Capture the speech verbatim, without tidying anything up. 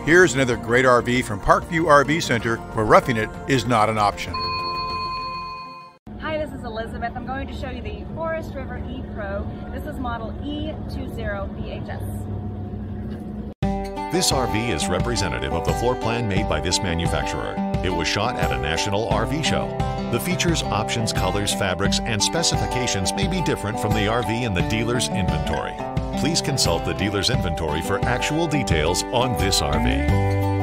Here's another great R V from Parkview R V Center, where roughing it is not an option. Hi, this is Elizabeth. I'm going to show you the Forest River E-Pro. This is model E twenty B H S. This R V is representative of the floor plan made by this manufacturer. It was shot at a national R V show. The features, options, colors, fabrics, and specifications may be different from the R V in the dealer's inventory. Please consult the dealer's inventory for actual details on this R V.